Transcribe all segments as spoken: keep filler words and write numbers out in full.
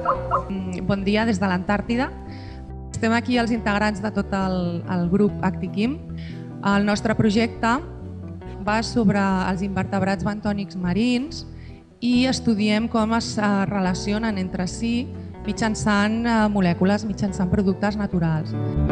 Bon dia des de l'Antàrtida. Estem aquí els integrants de tot el, el grup Actiquim. El nostre projecte va sobre els invertebrats bentònics marins i estudiem com es relacionen entre si mitjançant molècules, mitjançant productes naturals.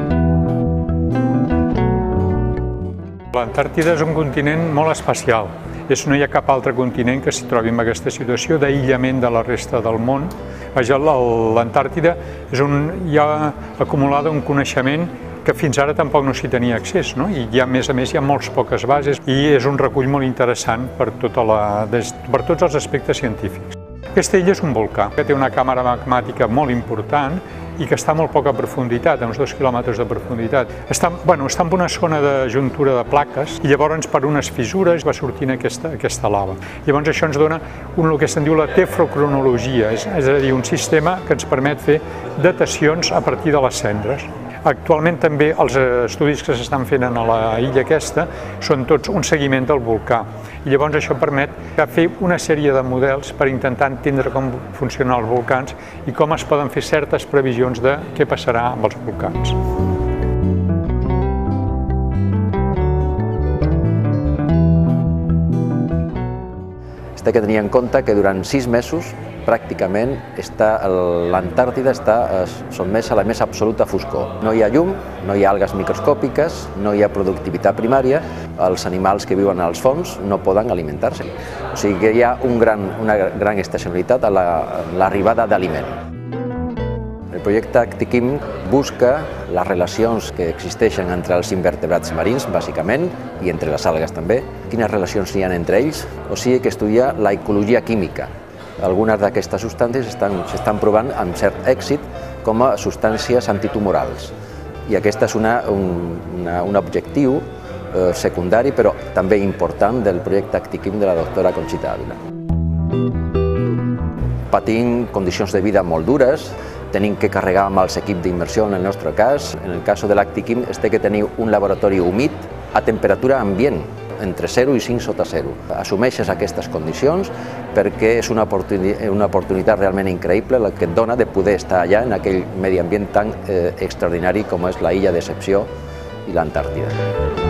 L'Antàrtida és un continent molt especial. És, no hi ha cap altre continent que s'hi trobi en aquesta situació d'aïllament de la resta del món. L'Antàrtida és on hi ha acumulada un coneixement que fins ara tampoc no s'hi tenia accés, no? I a més a més hi ha molts poques bases i és un recull molt interessant per, tota la, per tots els aspectes científics. Aquesta illa és un volcà que té una càmera magmàtica molt important i que està a molt poca profunditat, a uns dos quilòmetres de profunditat. Està, bueno, està en una zona de juntura de plaques i llavors per unes fissures va sortint aquesta, aquesta lava. Llavors això ens dona un, el que se'n diu la tefrocronologia, és, és a dir, un sistema que ens permet fer datacions a partir de les cendres. Actualment també els estudis que s'estan fent a la illa aquesta són tots un seguiment del volcà. I llavors això permet fer una sèrie de models per intentar entendre com funcionen els volcans i com es poden fer certes previsions de què passarà amb els volcans. S'ha de tenir en compte que durant sis mesos pràcticament l'Antàrtida està sotmesa a la més absoluta foscor. No hi ha llum, no hi ha algues microscòpiques, no hi ha productivitat primària, els animals que viuen als fons no poden alimentar-se. O sigui que hi ha un gran, una gran estacionalitat a l'arribada d'aliment. El projecte Actiquim busca les relacions que existeixen entre els invertebrats marins, bàsicament, i entre les algues també, quines relacions hi ha entre ells, o sigui que estudia la ecologia química. Algunes d'aquestes substàncies s'estan provant amb cert èxit com a substàncies antitumorals. I aquest és una, un, una, un objectiu eh, secundari, però també important, del projecte Actiquim de la doctora Conxita Ávila. Patim condicions de vida molt dures, tenim que carregar amb els equips d'immersió en el nostre cas. En el cas de l'Actiquim es té que tenir un laboratori humit a temperatura ambient, entre zero i cinc sota zero. Assumeixes aquestes condicions perquè és una oportunitat, una oportunitat realment increïble la que et dona de poder estar allà en aquell medi ambient tan eh, extraordinari com és la illa d'Excepció i l'Antàrtida.